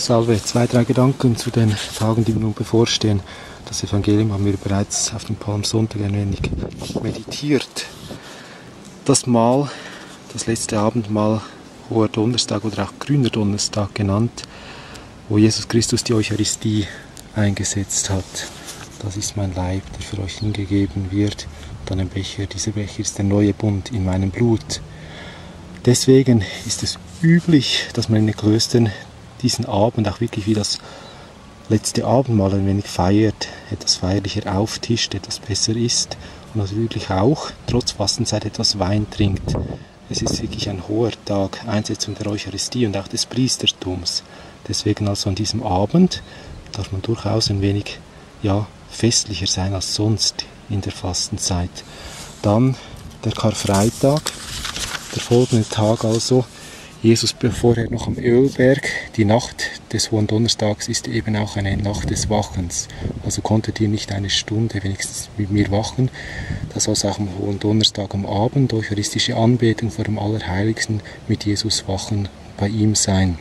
Salve, 2, 3 Gedanken zu den Tagen, die nun bevorstehen. Das Evangelium haben wir bereits auf dem Palmsonntag ein wenig meditiert. Das Mahl, das letzte Abendmahl, Hoher Donnerstag oder auch Grüner Donnerstag genannt, wo Jesus Christus die Eucharistie eingesetzt hat. Das ist mein Leib, der für euch hingegeben wird. Dann ein Becher, dieser Becher ist der neue Bund in meinem Blut. Deswegen ist es üblich, dass man in den Klöstern diesen Abend auch wirklich wie das letzte Abendmahl ein wenig feiert, etwas feierlicher auftischt, etwas besser isst und natürlich auch, trotz Fastenzeit, etwas Wein trinkt. Es ist wirklich ein hoher Tag, Einsetzung der Eucharistie und auch des Priestertums. Deswegen also an diesem Abend darf man durchaus ein wenig festlicher sein als sonst in der Fastenzeit. Dann der Karfreitag, der folgende Tag also. Jesus vorher noch am Ölberg. Die Nacht des Hohen Donnerstags ist eben auch eine Nacht des Wachens. Also konntet ihr nicht eine Stunde wenigstens mit mir wachen. Das soll auch am Hohen Donnerstag am Abend, eucharistische Anbetung vor dem Allerheiligsten, mit Jesus wachen, bei ihm sein.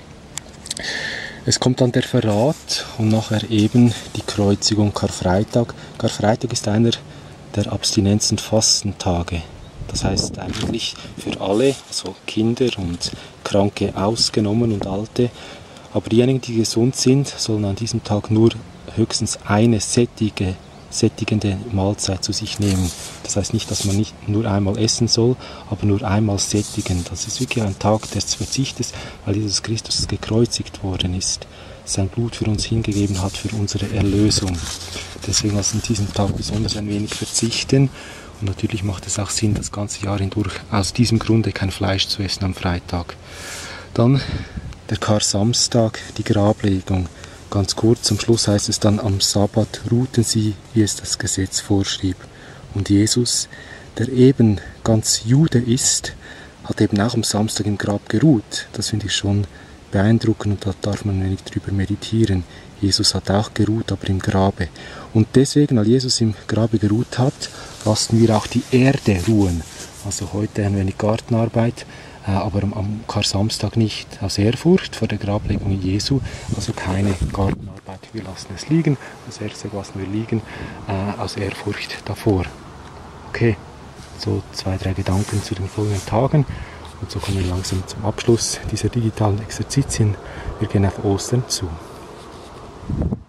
Es kommt dann der Verrat und nachher eben die Kreuzigung, Karfreitag. Karfreitag ist einer der Abstinenz- und Fastentage. Das heißt eigentlich für alle, also Kinder und Kranke ausgenommen und Alte. Aber diejenigen, die gesund sind, sollen an diesem Tag nur höchstens eine sättigende Mahlzeit zu sich nehmen. Das heißt nicht, dass man nicht nur einmal essen soll, aber nur einmal sättigen. Das ist wirklich ein Tag des Verzichtes, weil Jesus Christus gekreuzigt worden ist. Sein Blut für uns hingegeben hat, für unsere Erlösung. Deswegen also an diesem Tag besonders ein wenig verzichten. Und natürlich macht es auch Sinn, das ganze Jahr hindurch aus diesem Grunde kein Fleisch zu essen am Freitag. Dann der Kar-Samstag, die Grablegung. Ganz kurz, zum Schluss heißt es dann, am Sabbat ruhten sie, wie es das Gesetz vorschrieb. Und Jesus, der eben ganz Jude ist, hat eben auch am Samstag im Grab geruht. Das finde ich schon beeindruckend und da darf man ein wenig drüber meditieren. Jesus hat auch geruht, aber im Grabe. Und deswegen, weil Jesus im Grabe geruht hat, lassen wir auch die Erde ruhen. Also heute ein wenig Gartenarbeit, aber am Kar-Samstag nicht. Aus Ehrfurcht vor der Grablegung Jesu, also keine Gartenarbeit. Wir lassen es liegen, das Erste lassen wir liegen, aus Ehrfurcht davor. Okay, so 2, 3 Gedanken zu den folgenden Tagen. Und so kommen wir langsam zum Abschluss dieser digitalen Exerzitien. Wir gehen auf Ostern zu.